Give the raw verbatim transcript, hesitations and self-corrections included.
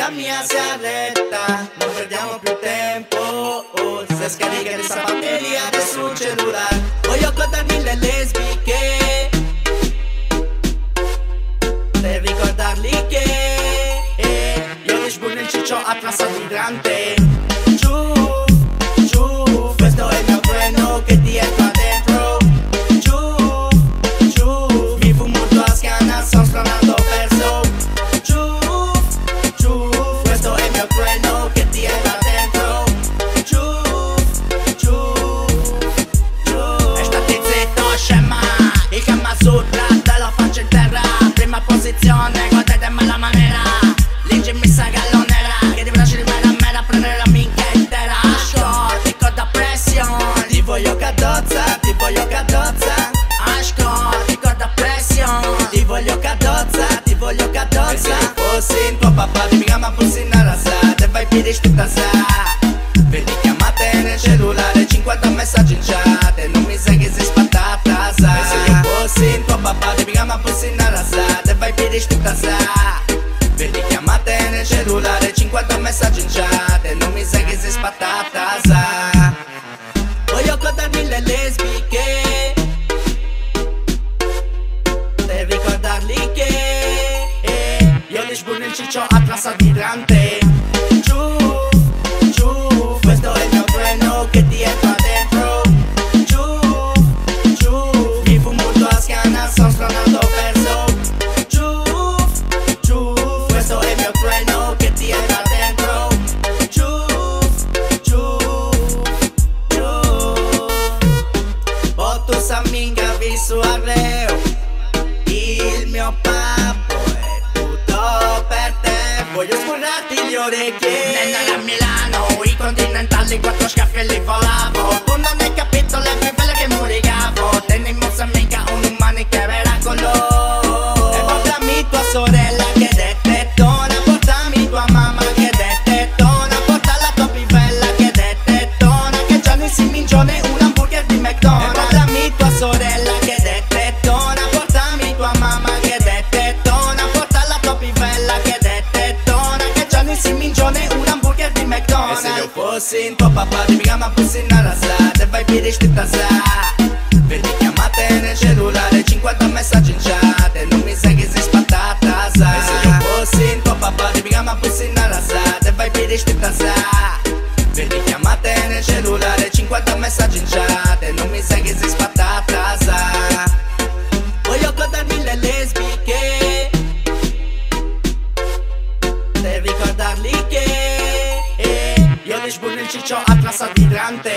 la mia sigaretta, non perdiamo più tempo. Oh, se scarica questa batteria sul cellulare, voglio godermi le lesbiche per ricordarli che eh, io li sburno il ciccio attraverso l'idrante. Giù, giù, questo è il mio treno che ti entra dentro. Giù, giù, mi fumo la schiena, sto stronando perso. Giù, giù, questo è il mio treno che ti entra dentro. Giù, giù, giù. E state zitto, scema, il Kama Sutra te lo faccio in terra. Prima posizione, guardatemi la maniera. Legge mi sa gallonera, che ti piace di mera mera, prendere la minchia intera. Ascolti con da pressione, ti voglio cadozza, ti voglio cadozza. Ascolti con da pressione, ti voglio cadozza, ti voglio cadozza. E se io fossi in tuo papà, ti chiama pussi in arrasata e vai pidi tutta sa. Vedi chiamate nel cellulare, cinquanta messaggi in chat e non mi sai che sei spattata sa. E se io fossi in tuo papà, ti chiama pussi in arrasata e vai pidi tutta sa. Vedi chiamate nel cellulare, cinquanta messaggi in chat e non mi sai che sei spattata sa. Voglio godermi le lesbiche per ricordarli che eh, io li sburno il ciccio attraverso l'idrante. Giù, giù, questo è il mio treno che ti entra dentro. Giù, giù, mi fumo la schiena, sto stronando perso. Giù, giù, questo è il mio treno che ti entra dentro. Giù, giù, giù. Botto sa minga visto a reo, il mio pappo è tutto per te. Voglio sburrarti le orecchie. Nella a Milano, i continentali, quattro scaffi e li volavo. Tu non hai capito le più belle che morigavo. Tenni in mozza mica un umani che veracolo. E portami tua sorella che è tettona, portami tua mamma che è tettona, porta la tua pivella che è tettona, che già nel simingione un hamburger di McDonald's. E portami tua sorella che è tettona, portami tua mamma che è tettona, porta la tua pivella che è tettona, che già nel simingione un hamburger di McDonald's. E se io fossi in tuo papà, ti chiama pussi in arrasata e vai pidi tutta sa. Vedi chiamate nel cellulare, cinquanta messaggi in chat e non mi sai che sei spattata sa. E se io fossi in tuo papà, ti chiama pussi in arrasata e vai pidi tutta sa. Vedi chiamate nel cellulare, cinquanta messaggi in chat e non mi sai che sei spattata sa. Voglio godermi le lesbiche per ricordarli che eh, io li sburno il ciccio attraverso l'idrante.